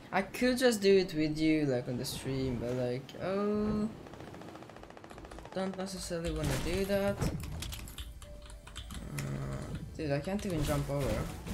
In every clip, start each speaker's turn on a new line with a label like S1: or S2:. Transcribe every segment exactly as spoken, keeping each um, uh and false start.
S1: I could just do it with you, like on the stream, but like, oh, don't necessarily want to do that. Uh, dude, I can't even jump over.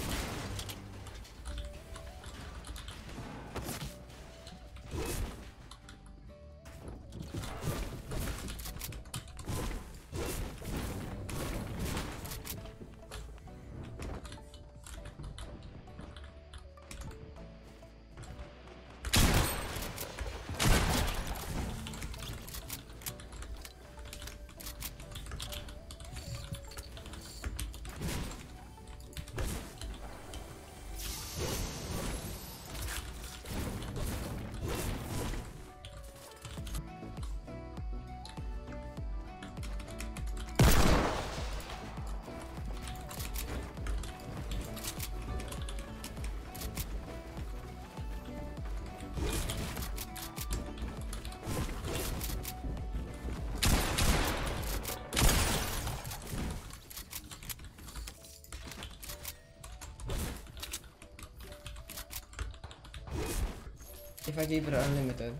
S1: If I keep it unlimited.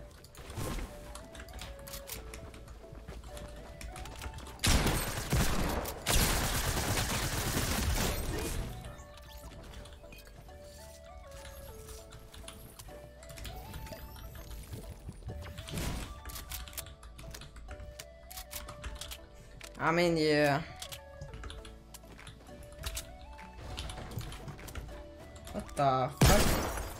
S1: I mean, yeah. What the fuck?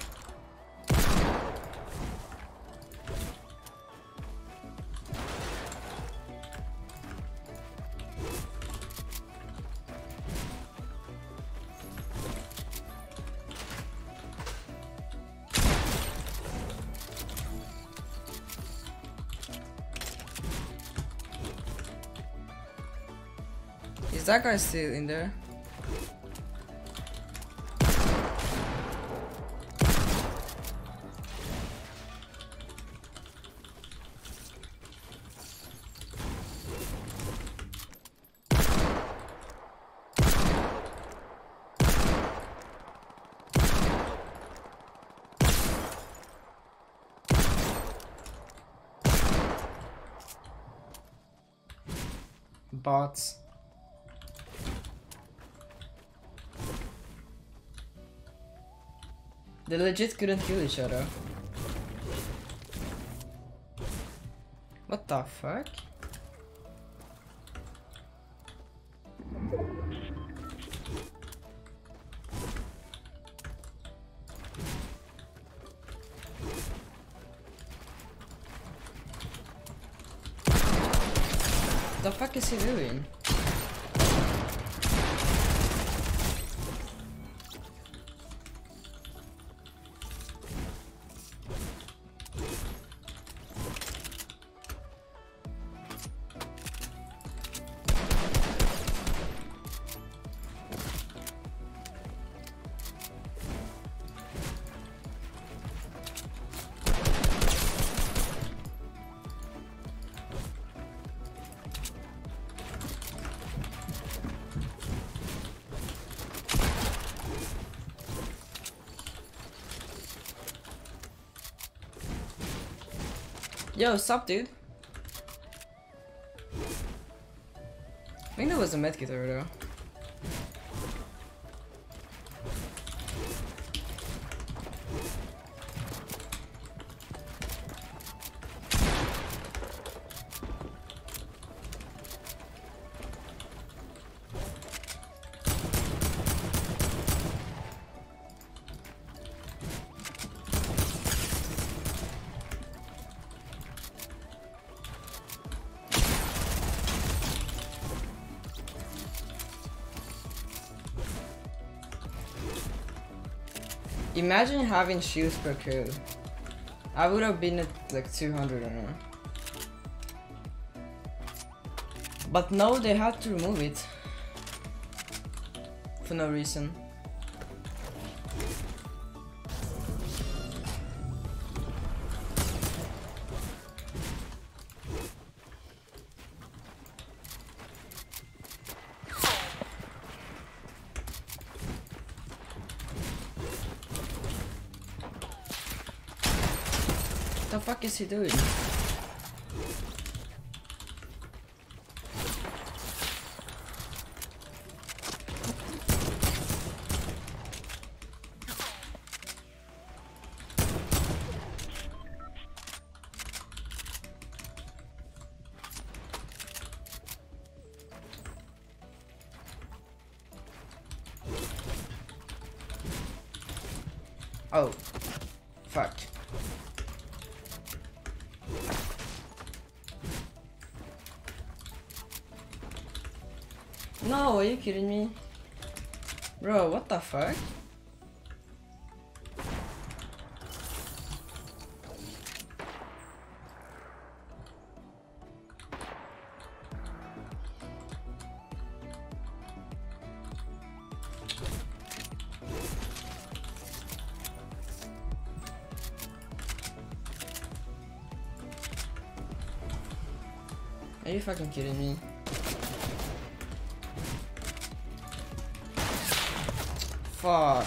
S1: Is that guy still in there? Bots. They legit couldn't kill each other. What the fuck? The fuck is he doing? Yo, sup, dude? I think there was a medkit over there. Imagine having shields per kill. I would have been at like two hundred or more. But no, they had to remove it. For no reason. The fuck is he doing? Oh, fuck. No, are you kidding me? Bro, what the fuck? Are you fucking kidding me? Fuck.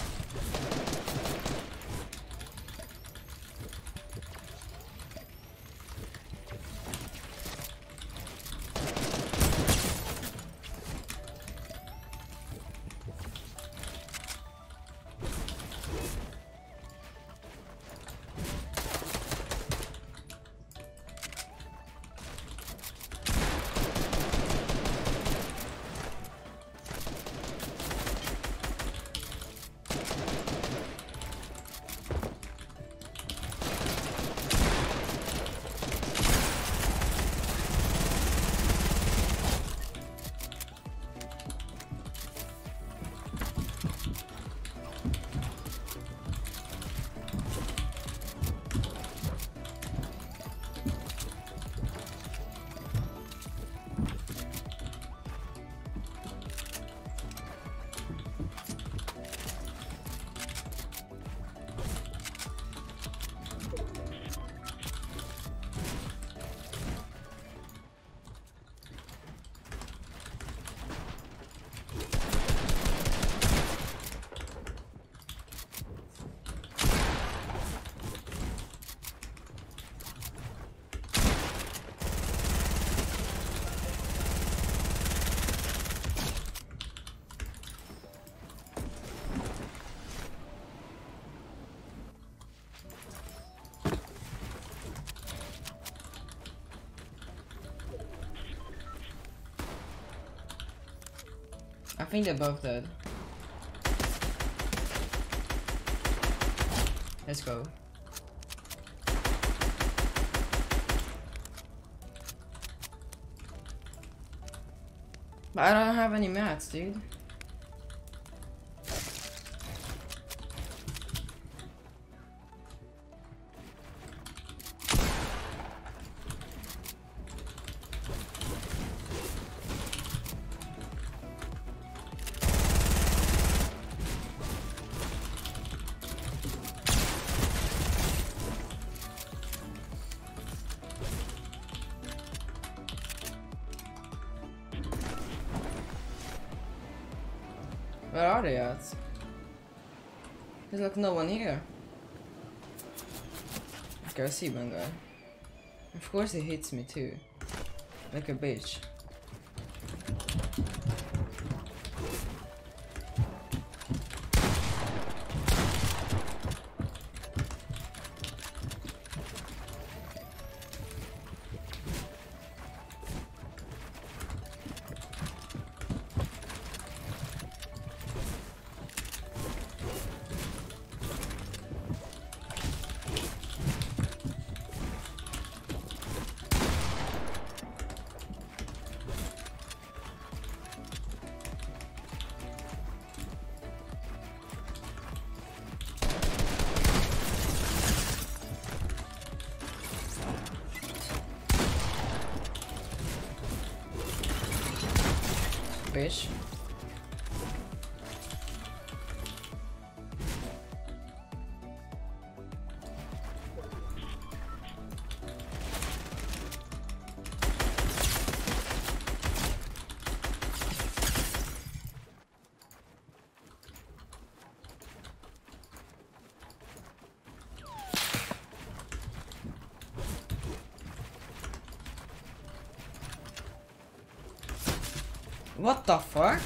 S1: I think they're both dead. Let's go. But I don't have any mats, dude. Where are they at? There's like no one here. Okay, I see one guy. Of course he hits me too. Like a bitch. Bitch. What the fuck?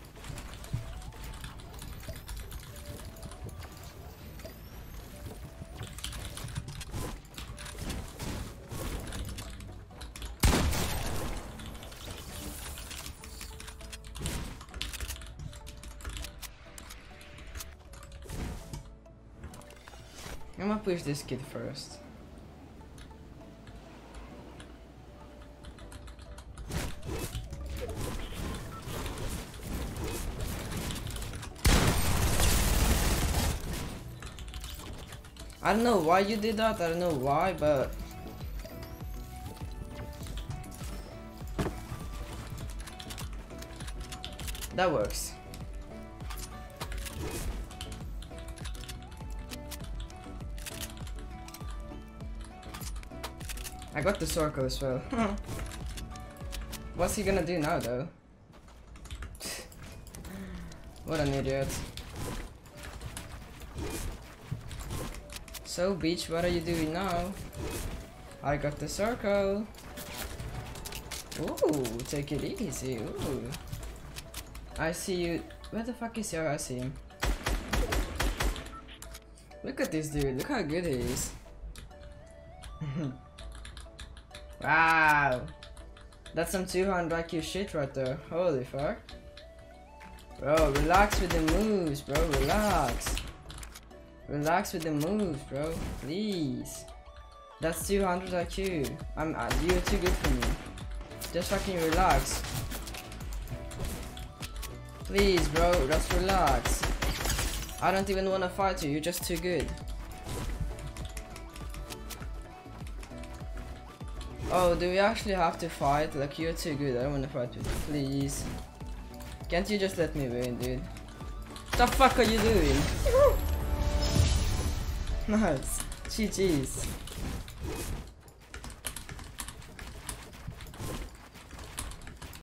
S1: I'm gonna push this kid first. I don't know why you did that, I don't know why, but that works. I got the circle as well. What's he gonna do now though? What an idiot. So Beach, what are you doing now? I got the circle. Ooh, take it easy. Ooh. I see you. Where the fuck is your? I see him. Look at this dude. Look how good he is. Wow. That's some two hundred I Q shit right there. Holy fuck. Bro, relax with the moves, bro. Relax. Relax with the moves, bro. Please. That's two hundred I Q. I'm. Uh, you're too good for me. Just fucking relax. Please, bro. Just relax. I don't even want to fight you. You're just too good. Oh, do we actually have to fight? Like, you're too good. I don't want to fight with you. Please. Can't you just let me win, dude? What the fuck are you doing? Nice. G G's.